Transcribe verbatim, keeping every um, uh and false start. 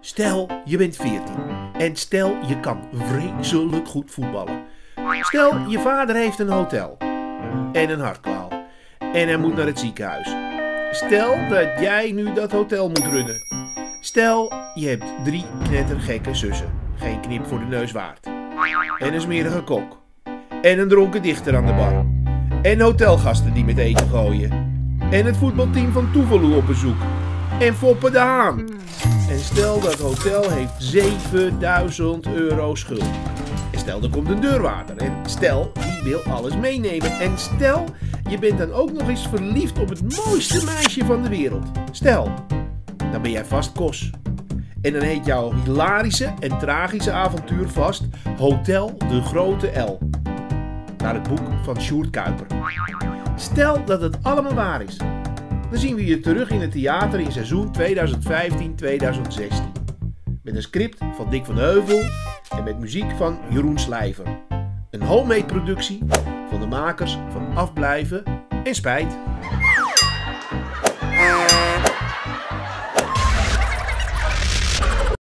Stel, je bent veertien en stel, je kan vreselijk goed voetballen. Stel, je vader heeft een hotel en een hartkwaal en hij moet naar het ziekenhuis. Stel dat jij nu dat hotel moet runnen. Stel, je hebt drie knettergekke zussen, geen knip voor de neus waard. En een smerige kok. En een dronken dichter aan de bar. En hotelgasten die met eten gooien. En het voetbalteam van Tuvalu op bezoek. En Foppe de Haan. En stel dat hotel heeft zevenduizend euro schuld. En stel er komt een deurwaarder. En stel die wil alles meenemen. En stel je bent dan ook nog eens verliefd op het mooiste meisje van de wereld. Stel, dan ben jij vast Kos. En dan heet jouw hilarische en tragische avontuur vast Hotel de Grote L. Naar het boek van Sjoerd Kuiper. Stel dat het allemaal waar is. Dan zien we je terug in het theater in seizoen tweeduizend vijftien tweeduizend zestien. Met een script van Dick van Heuvel en met muziek van Jeroen Slijver. Een homemade productie van de makers van Afblijven en Spijt.